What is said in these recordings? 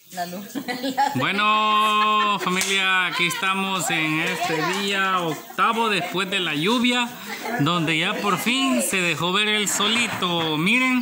La luz. Bueno, familia, aquí estamos en este día octavo después de la lluvia, donde ya por fin se dejó ver el solito. Miren.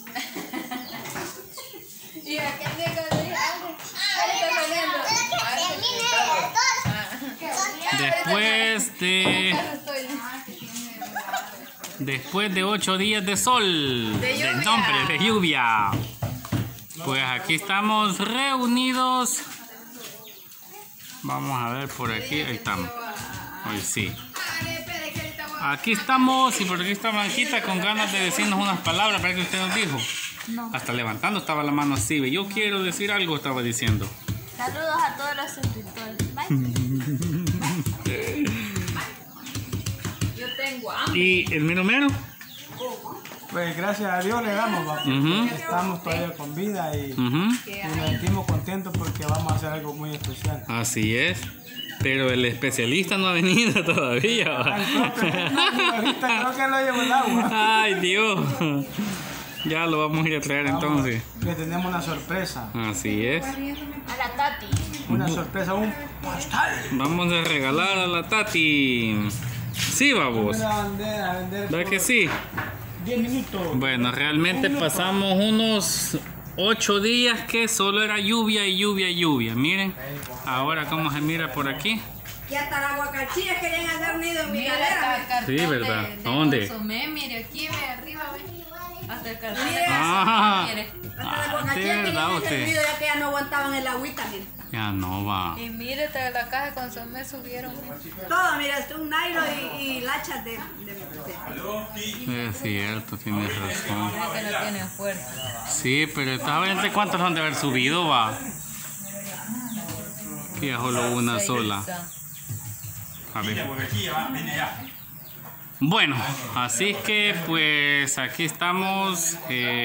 Después de 8 días de sol, de lluvia. Pues aquí estamos reunidos. Vamos a ver por aquí. Ahí estamos. Hoy sí. Aquí estamos y por aquí está Blanquita con ganas de decirnos unas palabras. ¿Para que usted nos dijo? No. Hasta levantando estaba la mano así. Yo quiero decir algo, estaba diciendo. Saludos a todos los suscriptores. Bye. Yo tengo hambre. ¿Y el mero? Pues gracias a Dios le damos, ¿va? Estamos todavía con vida y nos sentimos contentos porque vamos a hacer algo muy especial. Así es. Pero el especialista no ha venido todavía. Ahorita creo que lo llevo el agua. Ay, Dios. Ya lo vamos a ir a traer entonces. Le tenemos una sorpresa. Así es. A la Tati. Una sorpresa, un postal. Vamos a regalar a la Tati. Sí, babos. A vender ¿Verdad que sí? 10 minutos. Bueno, realmente pasamos unos 8 días que solo era lluvia y lluvia y lluvia. Miren, ahora cómo se mira por aquí. Y hasta las aguacachillas querían hacer nido en mi galera. Sí, ¿verdad? ¿A dónde? Mire, aquí ve arriba, ve. Hasta el cartón. Ah, Hasta las ah, de aguacachillas verdad querían hacer usted. nido ya que ya no aguantaban el agüita, mire. Ya no va. Y mire, hasta la caja de consomé subieron. Todo, mira, un nairo y lachas de Es cierto, tienes razón. Mira que no tienen fuerza. Sí, pero ¿entre cuántos han de haber subido, va? Que ya solo una sola. A ver. Bueno, así que pues aquí estamos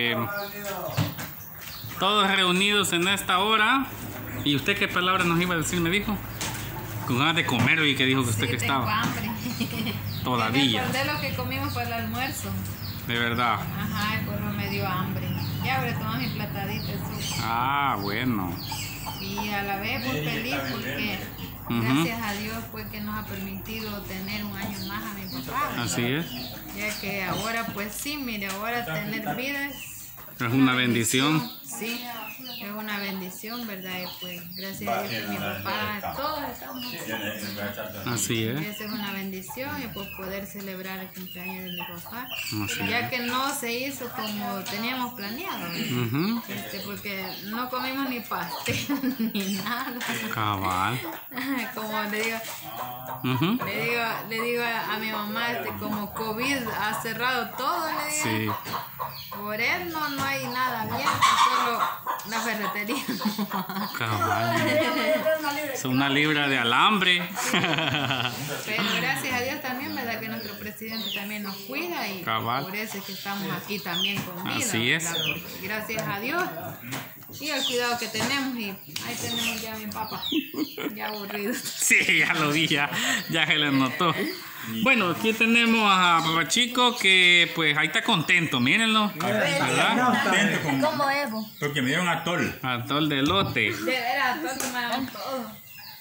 todos reunidos en esta hora. ¿Y usted qué palabra nos iba a decir, me dijo? Con ganas de comer, y que dijo que usted que Tengo estaba. hambre. Todavía. Me acordé lo que comimos para el almuerzo. De verdad. Ajá, y por eso me dio hambre. Ya habré tomado mi platadita de sopa. Ah, bueno. Y a la vez muy feliz porque gracias a Dios pues que nos ha permitido tener un año más a mi papá. Así es. Ya que ahora pues sí, mire, ahora tener vida Es una bendición. Sí, es una bendición, ¿verdad? Y pues gracias a Dios que mi papá, todos estamos aquí. Así es. Esa es una bendición y pues poder celebrar el cumpleaños de mi papá. Así Ya que no se hizo como teníamos planeado, Ujú. porque no comimos ni pastel ni nada. Cabal. Como le digo, Ujú. le digo a mi mamá, como COVID ha cerrado todo, le digo. Sí. Por él no hay nada bien, solo la ferretería. Cabal. Es una libra de alambre. Pero gracias a Dios también, ¿verdad? Que nuestro presidente también nos cuida y Cabal. por eso es que estamos aquí también con vida. Así es. ¿verdad? Porque gracias a Dios y el cuidado que tenemos y ahí tenemos ya a mi papá, ya aburrido. Sí, ya lo vi, ya se le notó. Bueno, aquí tenemos a Papá Chico que pues ahí está contento, mírenlo. ¿Verdad? ¿Cómo Evo? Porque me dieron atol. Atol de elote. De veras, todos me dan todo.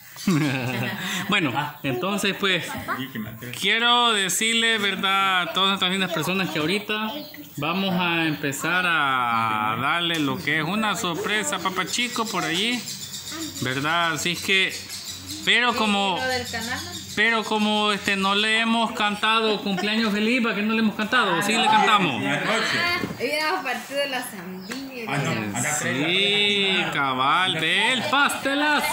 Bueno, entonces pues quiero decirle, verdad, a todas nuestras lindas personas que ahorita vamos a empezar a darle lo que es una sorpresa a Papá Chico por allí, verdad, así que pero como ¿Lo del canal? no le hemos cantado cumpleaños feliz, ¿para qué no le hemos cantado? ¿O sí le cantamos? Habíamos partido de la sandía. Sí, cabal, ve el pastelazo.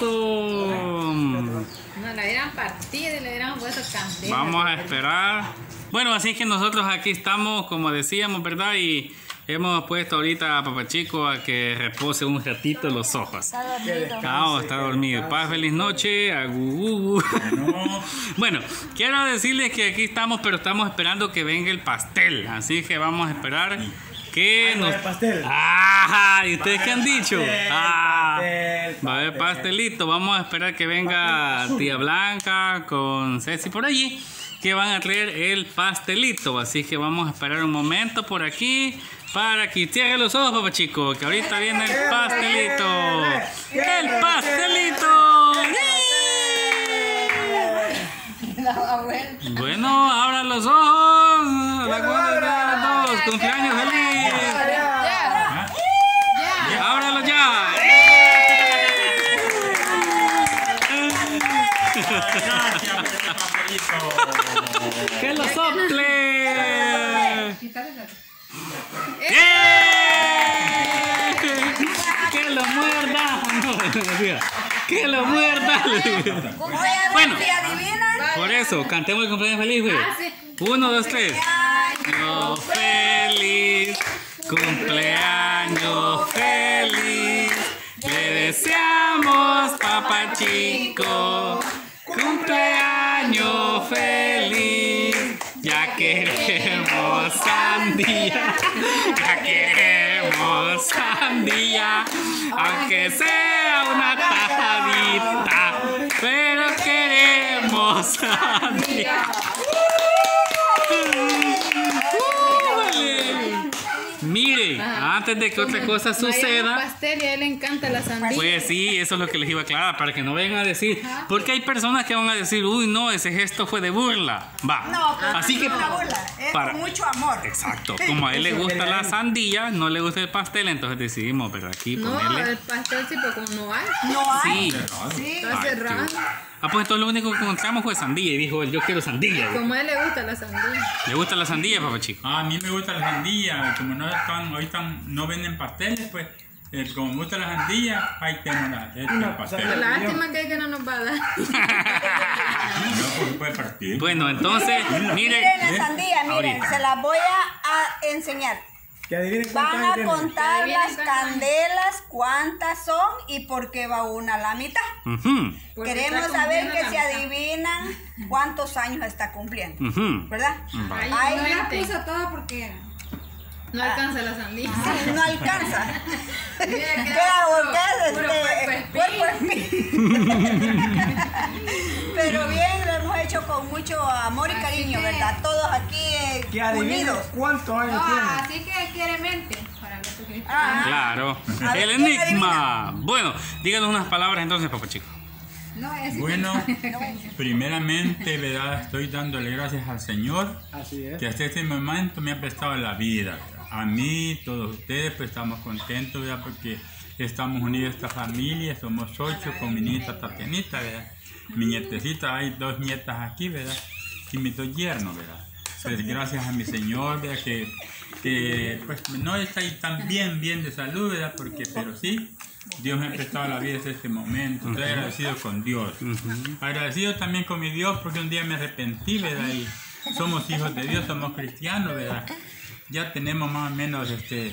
No, la hubieran partido y le hubieran puesto candela. Vamos a esperar. Bueno, así que nosotros aquí estamos, como decíamos, ¿verdad? Y hemos puesto ahorita a Papá Chico a que repose un ratito los ojos. Está dormido. Paz, feliz noche. Agu. Bueno, quiero decirles que aquí estamos, pero estamos esperando que venga el pastel. Así que vamos a esperar que nos... pastel. ¡Ah! ¿Y ustedes qué han dicho? ¡Ah! pastel, Va a haber pastelito. Vamos a esperar que venga tía Blanca con Ceci por allí, que van a traer el pastelito. Así que vamos a esperar un momento por aquí para que cierre los ojos, papá chico, que ahorita viene el pastelito. los ojos. La cuenta de 2. Cumpleaños feliz. Ábralo ya. ¡Que lo sople! ¡Que lo muerda! ¡Que lo muerda! Bueno, por eso, cantemos el cumpleaños feliz, güey. 1, 2, 3. Cumpleaños feliz, cumpleaños feliz. Le deseamos, papá chico, cumpleaños feliz. Ya queremos sandía, ya queremos sandía, aunque sea una tajadita, pero queremos sandía. Mire, antes de que otra cosa suceda, pastel y a él le encanta la sandía. pues sí, eso es lo que les iba a aclarar, para que no vengan a decir, porque hay personas que van a decir, uy, no, ese gesto fue de burla. Va, No, pero así que no es una burla, es con mucho amor. Exacto, como a él le gusta la sandía, no le gusta el pastel, entonces decidimos, pero aquí No, ponerle. el pastel sí, pero como no hay. No hay. Sí. Sí. Está cerrado. Ah, pues entonces lo único que encontramos fue sandía y dijo él, yo quiero sandía. Como a él le gusta la sandía. ¿Le gusta la sandía, papá chico? A mí me gusta la sandía, como no están, ahorita no venden pasteles, pues como me gusta la sandía, ahí tengo el pastel. Lástima que no nos va a dar. No, pues puede partir. Bueno, entonces, mire. Miren la sandía, miren, ahorita. se las voy a enseñar. Que adivinen cuántas Van a tienen. contar Adivinen las cuántas. candelas, cuántas son y por qué va una a la mitad. Ujú, Porque Queremos está saber cumpliendo que la se mitad. adivinan cuántos años está cumpliendo, ujú. ¿verdad? Ay, Ay, no, No la 20. puse toda porque... No alcanza la sandía. No alcanza. Mira que Claro, puro porque es Pero bien, lo hemos hecho con mucho amor y cariño, ¿verdad? Todos aquí Que adivinen unidos. cuántos años No, tienen. así que quiere mente. Para Jesucristo. Ah, Claro. A ver, El ¿quién enigma. Bueno, díganos unas palabras entonces, papá chico. No, es Bueno, primeramente, ¿verdad? Estoy dándole gracias al Señor Así es. que hasta este momento me ha prestado la vida, ¿verdad? A mí, todos ustedes, pues estamos contentos, ¿verdad? Porque estamos unidos esta familia, somos 8 con mi nieta Tatianita, ¿verdad? Mi nietecita, hay 2 nietas aquí, ¿verdad? Y mis 2 yernos, ¿verdad? Pues gracias a mi Señor, ¿verdad? Que pues no está ahí tan bien de salud, ¿verdad? Porque, pero sí, Dios me ha prestado la vida hasta este momento. Estoy agradecido con Dios. Agradecido también con mi Dios porque un día me arrepentí, ¿verdad? Y somos hijos de Dios, somos cristianos, ¿verdad? Ya tenemos más o menos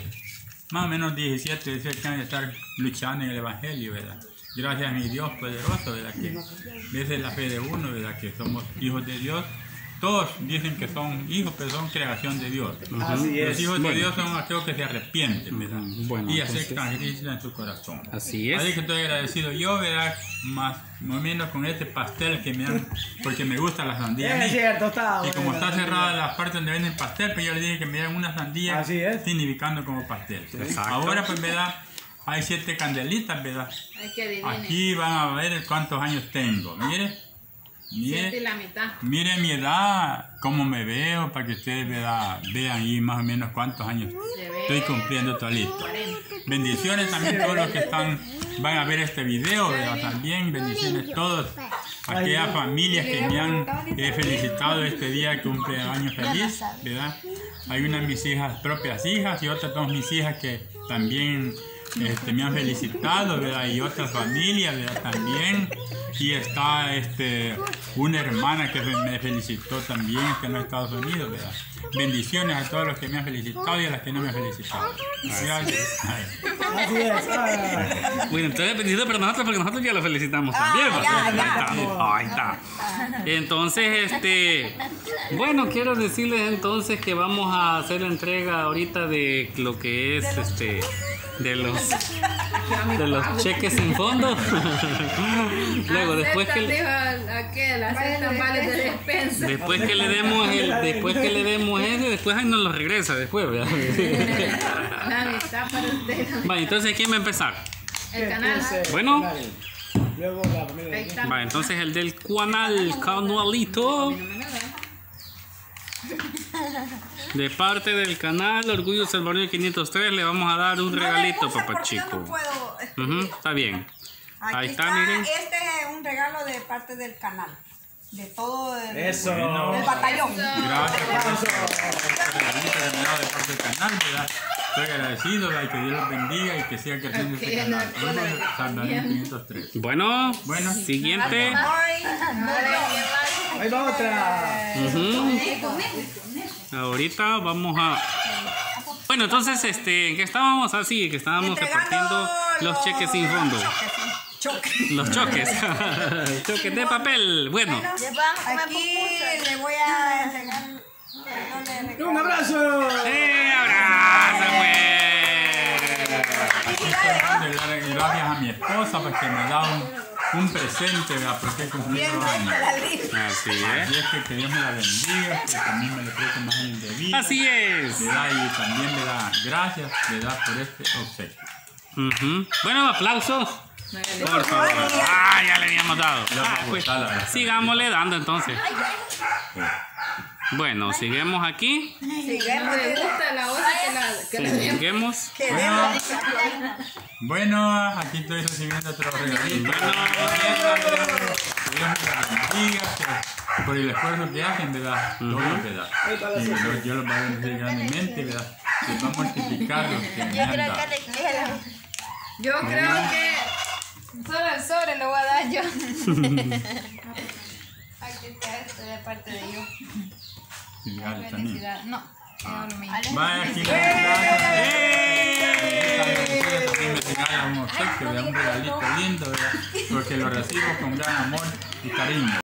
17, 18 años de estar luchando en el Evangelio, ¿verdad? Gracias a mi Dios poderoso, ¿verdad? Que esa es la fe de uno, ¿verdad? Que somos hijos de Dios. Todos dicen que son hijos, pero son creación de Dios. Así Los es. hijos de Bueno. Dios son aquellos que se arrepienten, ¿verdad? Bueno, y entonces- aceptan a Cristo en su corazón. Así es. Así que estoy agradecido yo, ¿verdad? Más o menos con este pastel que me dan, porque me gusta la sandía. a mí. Es cierto, está Y como bueno. está cerrada la parte donde venden pastel, pues yo le dije que me dieran una sandía Así es. significando como pastel. Exacto. Ahora pues ¿verdad? Hay 7 candelitas, ¿verdad? Hay que adivinar. Aquí van a ver cuántos años tengo. Mire, 7 y mire, la mitad. mire mi edad, cómo me veo, para que ustedes ¿verdad? Vean ahí más o menos cuántos años Se ve estoy cumpliendo todito. Bendiciones también a todos los que van a ver este video, ¿verdad? También bendiciones a todos. Aquellas familias que me han felicitado este día, cumpleaños feliz, ¿verdad? Hay una de mis hijas, propias hijas, y otras 2 mis hijas que también me han felicitado, ¿verdad? Y otras familias, ¿verdad? También. Y está una hermana que me felicitó también, que en los Estados Unidos, ¿verdad? Bendiciones a todos los que me han felicitado y a las que no me han felicitado. Gracias. Así es. Ah. Bueno, entonces bendito para nosotros porque nosotros ya lo felicitamos también. ¿va? ya, Ahí ya. está, ahí está. Entonces, bueno, quiero decirles entonces que vamos a hacer la entrega ahorita de lo que es de los cheques en fondo. Luego, después que dijo aquel, aceptan vales de despensa. después que le demos ese, después ahí nos lo regresa después, ¿verdad? La mitad para usted. Vale, entonces ¿quién va a empezar? El canal. Bueno. Luego la familia. Ahí está. Vale, entonces el del canalito. De parte del canal Orgullo Salvadoreño 503 le vamos a dar un regalito, Papá Chico. No puedo Está bien. Aquí Ahí está, miren. Este es un regalo de parte del canal. De todo el, Eso. del batallón. Gracias por este regalito que me ha dado de parte del canal, ¿verdad? Estoy agradecido, ¿verdad? Y que Dios los bendiga y que siga creciendo este canal. Orgullo Salvadoreño 503. Bueno, Bueno. siguiente. Ahí va otra. Ahorita vamos a... Bueno, entonces, ¿en qué estábamos? Así, que estábamos repartiendo los cheques sin fondo. Los choques. Choques de papel. Bueno. Aquí le voy a entregar. ¡Un abrazo! ¡Abrazo, pues! Aquí estoy dando gracias a mi esposa porque me da un presente, ¿verdad? Porque he cumplido 2 años. Así Así es. es que Dios me la bendiga, que también me le ofrece más años de vida. Así es. ¿Verdad? Y también le da gracias, ¿verdad? Por este obsequio. Bueno, aplausos. Por favor. Ya le habíamos dado. Pues, sigámosle dando entonces. Bueno, seguimos aquí. Me gusta la otra que la Seguimos. Bueno, aquí estoy recibiendo otro regalito. Que Dios me la bendiga, que por el esfuerzo que hacen, ¿verdad? Todo, ¿verdad? Y Dios los va a bendecir grandemente, ¿verdad? Les va a multiplicar los que me han dado. Yo creo que solo el sobre lo voy a dar yo. Aquí está esto de parte de yo. Fíjate, también. Felicidad. No, no lo mismo. Vaya, aquí le también me regala un obsequio, ¿verdad? Un regalito lindo, ¿verdad? Porque lo recibo con gran amor y cariño.